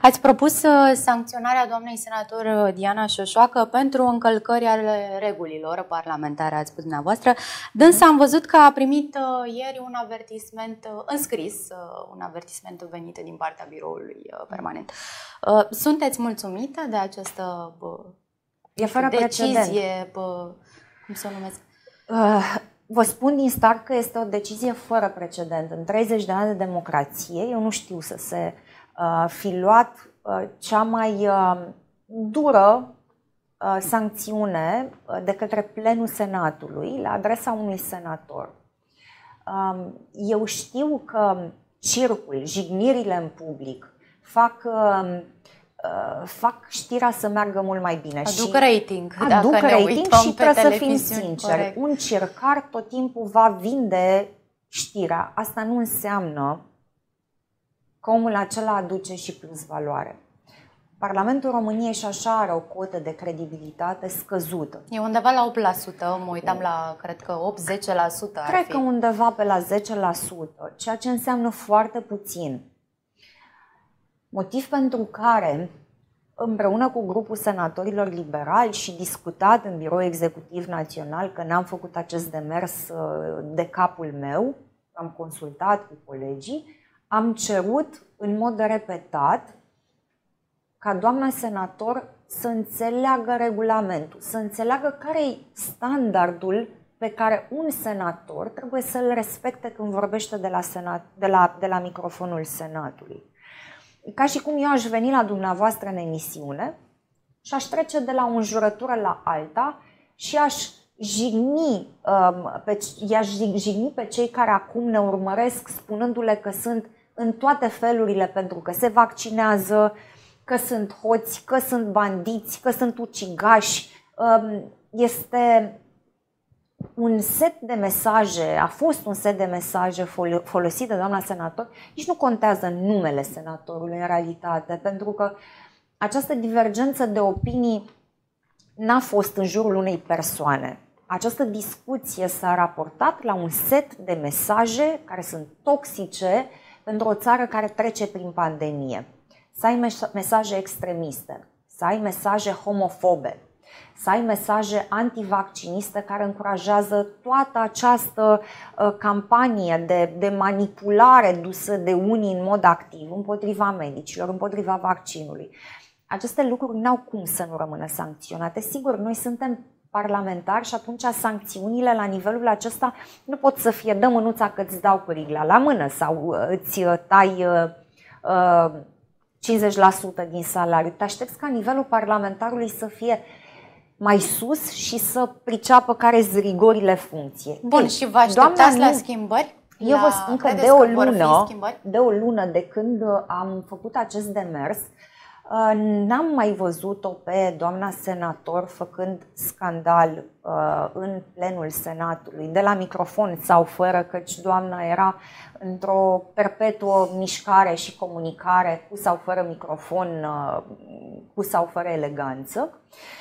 Ați propus sancționarea doamnei senator Diana Șoșoacă pentru încălcări ale regulilor parlamentare, ați spus dumneavoastră. Dânsa am văzut că a primit ieri un avertisment înscris, un avertisment venit din partea biroului permanent. Sunteți mulțumită de această decizie, cum să o numesc? Vă spun din start că este o decizie fără precedent. În 30 de ani de democrație, eu nu știu să se fi luat cea mai dură sancțiune de către plenul Senatului la adresa unui senator. Eu știu că circul, jignirile în public fac știrea să meargă mult mai bine. Aduc rating, aduc dacă rating și trebuie să fim sinceri. Corect. Un circar tot timpul va vinde știrea. Asta nu înseamnă că omul acela aduce și plus valoare. Parlamentul României și așa are o cotă de credibilitate scăzută. E undeva la 8%, mă uitam la, cred că 8-10%. Cred că undeva pe la 10%, ceea ce înseamnă foarte puțin. Motiv pentru care, împreună cu grupul senatorilor liberali și discutat în Biroul Executiv Național, că n-am făcut acest demers de capul meu, am consultat cu colegii, am cerut în mod repetat ca doamna senator să înțeleagă regulamentul, să înțeleagă care e standardul pe care un senator trebuie să-l respecte când vorbește de la microfonul Senatului. Ca și cum eu aș veni la dumneavoastră în emisiune și aș trece de la o înjurătură la alta și aș jigni pe cei care acum ne urmăresc spunându-le că sunt în toate felurile pentru că se vaccinează, că sunt hoți, că sunt bandiți, că sunt ucigași. Este un set de mesaje, a fost un set de mesaje folosit de doamna senator, nici nu contează numele senatorului în realitate, pentru că această divergență de opinii n-a fost în jurul unei persoane. Această discuție s-a raportat la un set de mesaje care sunt toxice pentru o țară care trece prin pandemie. Să ai mesaje extremiste, să ai mesaje homofobe, să ai mesaje antivacciniste care încurajează toată această campanie de manipulare dusă de unii în mod activ împotriva medicilor, împotriva vaccinului. Aceste lucruri n-au cum să nu rămână sancționate. Sigur, noi suntem parlamentari și atunci sancțiunile la nivelul acesta nu pot să fie dă mânuța că îți dau pârigla la mână sau îți tai 50% din salariu. Te aștepți ca nivelul parlamentarului să fie mai sus și să priceapă care sunt rigorile funcției. Bun, și vă așteptați la schimbări? Eu vă spun că de o lună de când am făcut acest demers, n-am mai văzut-o pe doamna senator făcând scandal în plenul Senatului, de la microfon sau fără, căci doamna era într-o perpetuă mișcare și comunicare, cu sau fără microfon, cu sau fără eleganță.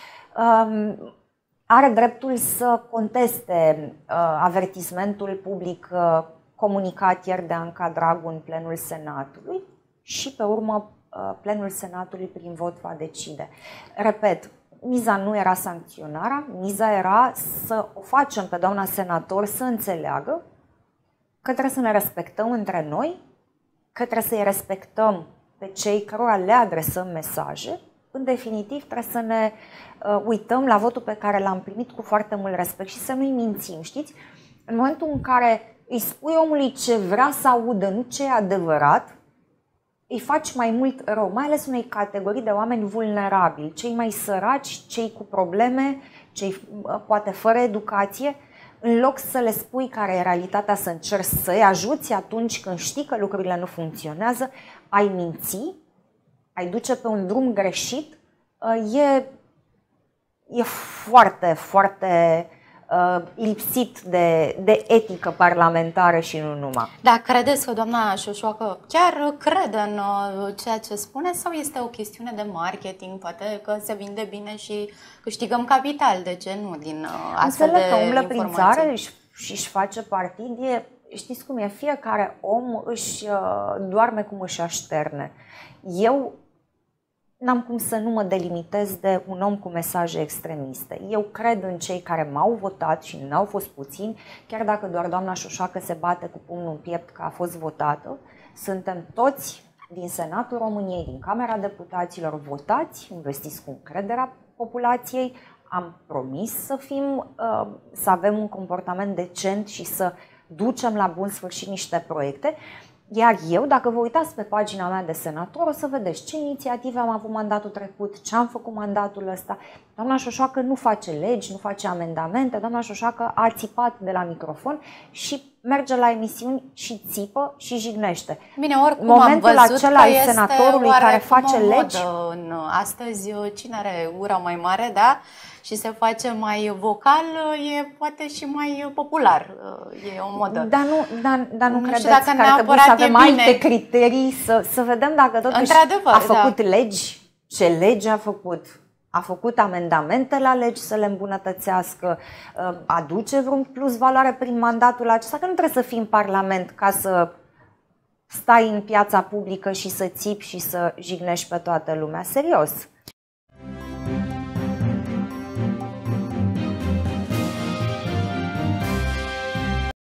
Are dreptul să conteste avertismentul public comunicat ieri de Anca Dragu în plenul Senatului și pe urmă plenul Senatului prin vot va decide. Repet, miza nu era sancționarea, miza era să o facem pe doamna senator să înțeleagă că trebuie să ne respectăm între noi, că trebuie să-i respectăm pe cei cărora le adresăm mesaje. În definitiv, trebuie să ne uităm la votul pe care l-am primit cu foarte mult respect și să nu-i mințim, știți? În momentul în care îi spui omului ce vrea să audă, nu ce e adevărat, îi faci mai mult rău, mai ales unei categorii de oameni vulnerabili, cei mai săraci, cei cu probleme, cei poate fără educație, în loc să le spui care e realitatea, să încerci să-i ajuți atunci când știi că lucrurile nu funcționează, ai minți, ai duce pe un drum greșit, e foarte, foarte lipsit de etică parlamentară și nu numai. Da, credeți că doamna Șoșoacă chiar crede în ceea ce spune sau este o chestiune de marketing? Poate că se vinde bine și câștigăm capital, de ce nu, din astfel de informații? Înțeleg că umblă prin țară și își face partid. Știți cum e? Fiecare om își doarme cum își așterne. Eu n-am cum să nu mă delimitez de un om cu mesaje extremiste. Eu cred în cei care m-au votat și n-au fost puțini, chiar dacă doar doamna Șoșoacă se bate cu pumnul în piept că a fost votată. Suntem toți din Senatul României, din Camera Deputaților votați, investiți cu încrederea populației. Am promis să avem un comportament decent și să ducem la bun sfârșit niște proiecte. Iar eu, dacă vă uitați pe pagina mea de senator, o să vedeți ce inițiative am avut mandatul trecut, ce am făcut mandatul ăsta. Doamna Șoșoacă nu face legi, nu face amendamente, doamna Șoșoacă a țipat de la microfon și merge la emisiuni și țipă și jignește. Bine, oricum momentul am văzut acela al senatorului care face legi. Astăzi, cine are ura mai mare, da? Și se face mai vocal, e poate și mai popular. E o modă. Dar nu credeți dacă că ar trebui să avem bine. alte criterii, să vedem dacă totuși a făcut legi, ce legi a făcut? A făcut amendamente la legi să le îmbunătățească, aduce vreun plus valoare prin mandatul acesta, că nu trebuie să fii în Parlament ca să stai în piața publică și să țipi și să jignești pe toată lumea. Serios.